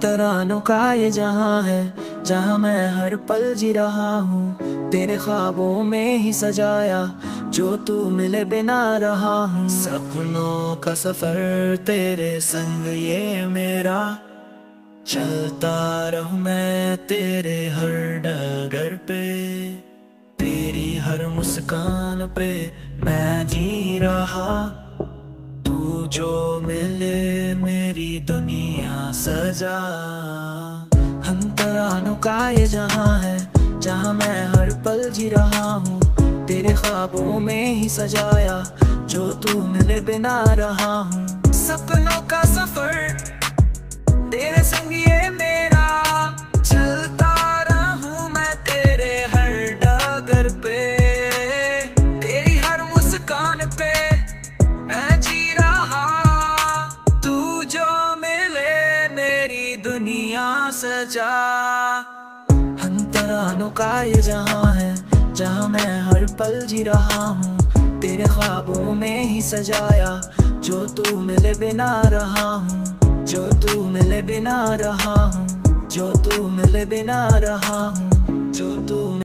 तरानों का ये जहां है, जहां मैं हर पल जी रहा हूँ। तेरे ख्वाबों में ही सजाया, जो तू मिले बिना रहा हूँ। सपनों का सफर तेरे संग ये मेरा, चलता रहूं मैं तेरे हर डगर पे। तेरी हर मुस्कान पे मैं जी रहा, तू जो मिले मेरी दुनिया सजा। हम तरानों का ये जहां है, जहां मैं हर पल जी रहा हूँ। तेरे ख्वाबों में ही सजाया, जो तू मिले बिना रहा हूँ। सपनों का सफर तेरे संग ये मेरा, चलता रहूं मैं तेरे हर डगर पे। तेरी हर मुस्कान पे मैं जी रहा, तू जो मिले मेरी दुनिया सजा। हम तरानों का ये जहां है, जहां मैं हर पल जी रहा हूँ। तेरे ख्वाबों में ही सजाया, जो तू मिले बिना रहा हूँ। जो तू मिले बिना रहा हूँ, जो तू मिले बिना रहा हूँ, जो तू